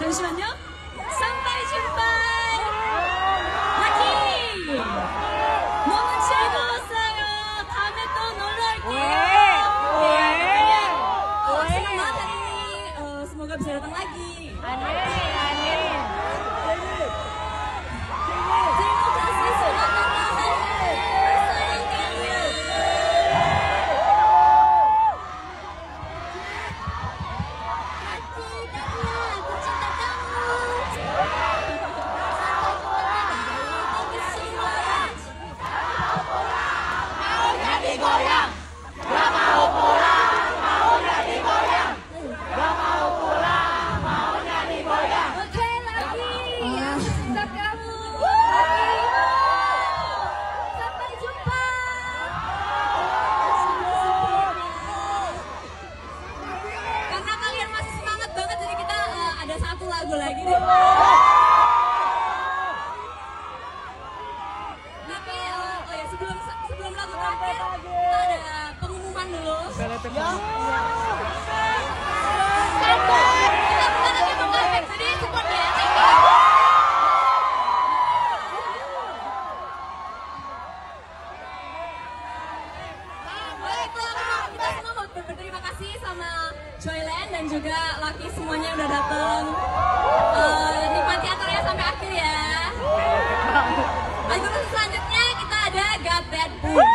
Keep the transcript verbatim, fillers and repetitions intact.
잠시만요. sampai jumpa. Lucky. 너무 즐거웠어요. 다음에 또 놀러 올게요. 네. Oh, senang banget hari ini. Uh, semoga bisa datang lagi. Amin, amin. Terima kasih sudah datang hari ini. Sayang kamu. Lucky, Dania, aku cinta kamu. Maunya digoyang, gak mau pulang. Maunya digoyang, gak mau pulang. Maunya digoyang. Oke, Lucky. Aku cinta kamu. Sampai jumpa. Karena kalian masih semangat banget, jadi kita eh, ada satu lagu lagi nih. Tapi eh, oh ya sebelum sebelum lagu terakhir kita ada pengumuman dulu. Kita bukan lagi mengapek, jadi support ya. Thank you. Baiklah, kita semua mau berterima kasih sama Joyland dan juga Lucky semuanya udah datang. Eh, nikmati acaranya sampai akhir ya. Lagu selanjutnya kita ada Got That Boom.